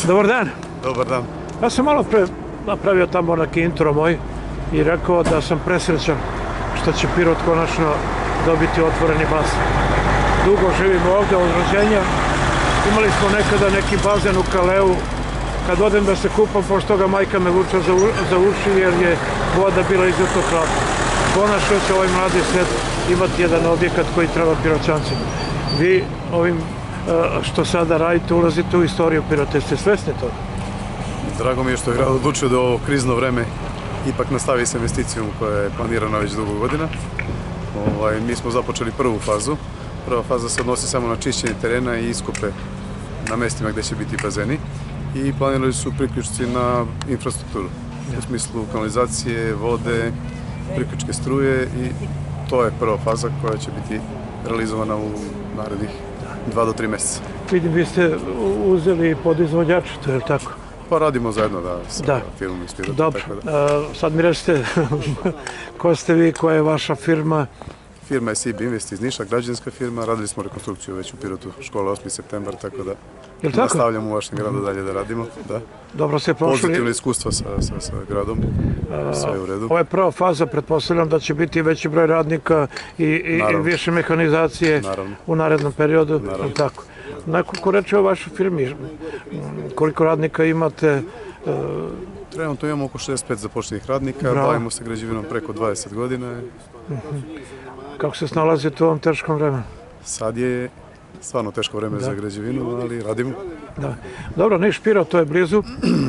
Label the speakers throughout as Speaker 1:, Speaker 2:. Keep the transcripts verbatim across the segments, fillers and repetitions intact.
Speaker 1: Dobar dan.
Speaker 2: Dobar dan.
Speaker 1: Ja sam malo pre napravio tamo neki intro moj i rekao da sam presrećan što će Pirot konačno dobiti otvoreni bazen. Dugo živimo ovde od rođenja. Imali smo nekada neki bazen u Kaleu. Kad odem da se kupam, pošto ga majka me vuče za uši jer je voda bila izuzetno hladna. Konačno će ovaj mladi svet imati jedan objekat koji treba Piroćancima. Vi ovim što sada radite, ulazite u istoriju Pirota, ste svesni toga?
Speaker 2: Drago mi je što je grad odlučio da ovo krizno vreme ipak nastavi s investicijom koja je planirana već dugo godina. Ovaj, mi smo započeli prvu fazu. Prva faza se odnosi samo na čišćenje terena i iskope na mestima gde će biti bazeni i planirali su priključci na infrastrukturu. U smislu kanalizacije, vode, priključke struje i to je prva faza koja će biti realizovana u narednih dva do tri meseca.
Speaker 1: Vidim, vi ste uzeli podizvođača, to je li tako?
Speaker 2: Pa radimo zajedno, da, sa firmom iz Pirota.
Speaker 1: Dobro, sad mi recite, ko ste vi, koja je vaša firma?
Speaker 2: Firma je S I B Invest iz Niša, građevinska firma. Radili smo rekonstrukciju već u Pirotu, škola osmi septembar, tako da nastavljamo u vašem gradu dalje da radimo.
Speaker 1: Dobro ste prošli.
Speaker 2: Pozitivne iskustva sa gradom, sve je u redu.
Speaker 1: Ovo je prva faza, pretpostavljam da će biti veći broj radnika i više mehanizacije u narednom periodu. Tako. Nekoliko reči o vašoj firmi, koliko radnika imate?
Speaker 2: Trenutno imamo oko šezdeset pet zapošljenih radnika, bavimo se građevinom preko dvadeset godina.
Speaker 1: Kako se snalazite u ovom teškom vremenu?
Speaker 2: Sad je stvarno teško vreme za građevinu, ali radimo.
Speaker 1: Dobro, Niš Pirot, to je blizu.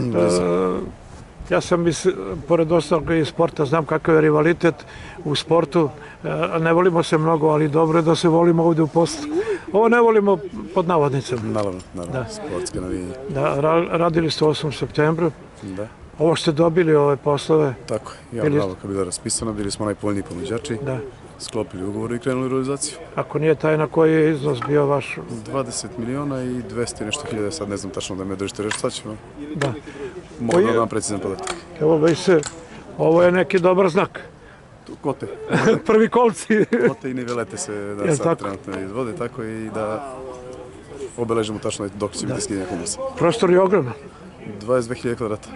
Speaker 1: Ja sam, pored ostalog i sporta, znam kakav je rivalitet u sportu. Ne volimo se mnogo, ali dobro je da se volimo ovde u poslu. Ovo ne volimo pod navodnicama.
Speaker 2: Naravno, naravno, sportske navijenje.
Speaker 1: Radili ste osmog septembra.
Speaker 2: Da.
Speaker 1: Ovo ste dobili, ove poslove?
Speaker 2: Tako je, javna nabavka bila raspisana, bili smo najpovoljniji ponuđači, sklopili ugovor i krenuli u realizaciju.
Speaker 1: Ako nije tajna, koji je iznos bio vaš?
Speaker 2: dvadeset miliona i dvesta i nešto hiljada, sad ne znam tačno da me držite reći, sad ćemo.
Speaker 1: Da.
Speaker 2: Mogu da vam precizan podatak.
Speaker 1: Evo, već se, ovo je neki dobar znak.
Speaker 2: Kote.
Speaker 1: Prvi kolci.
Speaker 2: Kote i nivelete se sad trenutno izvode, tako i da obeležimo tačno dok će biti skidanje humusa.
Speaker 1: Prostor je ogroman.
Speaker 2: dvadeset dve hiljade kvadrata.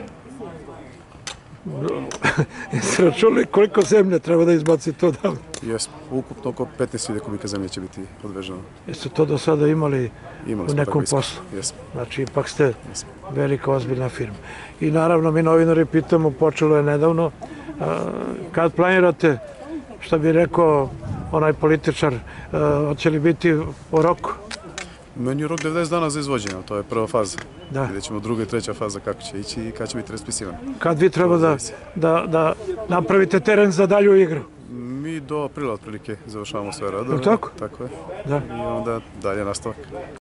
Speaker 1: Jeste računali koliko zemlje treba da izbaci to da?
Speaker 2: Jesmo. Ukupno oko petnaest hiljada kubika zemlje će biti odveženo.
Speaker 1: Jeste to do sada imali u nekom poslu?
Speaker 2: Jesmo.
Speaker 1: Znači, ipak ste velika, ozbiljna firma. I naravno, mi novinari pitamo, počelo je nedavno, kad planirate, što bi rekao onaj političar, hoće li biti o roku?
Speaker 2: Meni je rok devedeset dana za izvođenje, to je prva faza. Vidjet ćemo druga i treća faza kako će ići i kada će biti raspisivan.
Speaker 1: Kad vi treba da napravite teren za dalju igru?
Speaker 2: Mi do aprila otprilike završavamo sve radove.
Speaker 1: Tako?
Speaker 2: Tako je.
Speaker 1: Da.
Speaker 2: I onda dalje nastavak.